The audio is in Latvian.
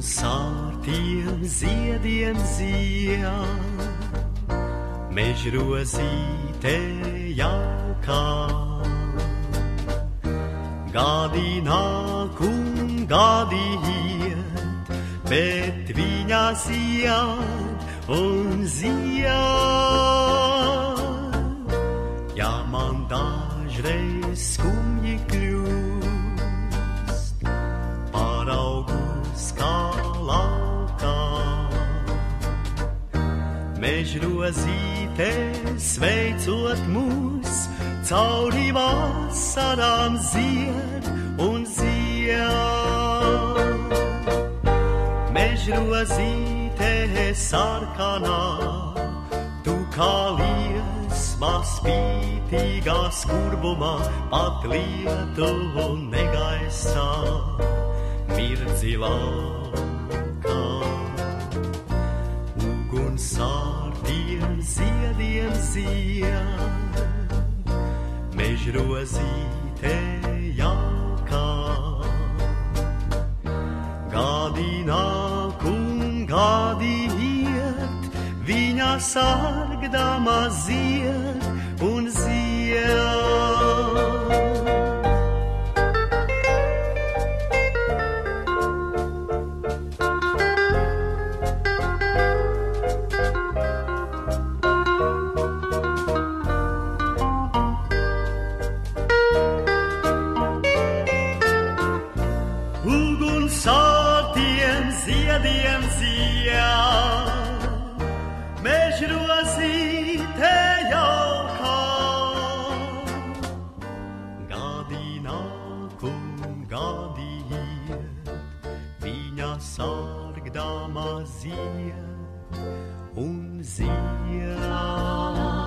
Sārtiem ziediem zied, mežrozīte jaukā. Gadi nāk un gadi iet, bet viņa zied un zied. Ja man dažreiz skumji kļūst, paraugus kā laukā. Mežrozīte sveicot mūs, cauri vasarām zied un zied. Mežrozīte sarkanā, tu kā liesma spītīgā skurbumā, pat lietu negaisā mirdzi laukā. Uguns sārtiem ziediem zied, mežrozīte jaukā. Gadi nāk un gadi iet, viņa sargdama zied un zied. Sārtiem ziediem zied, mežrozīte jaukā. Gadi nāk un gadi iet, viņa sargdama zied un zied.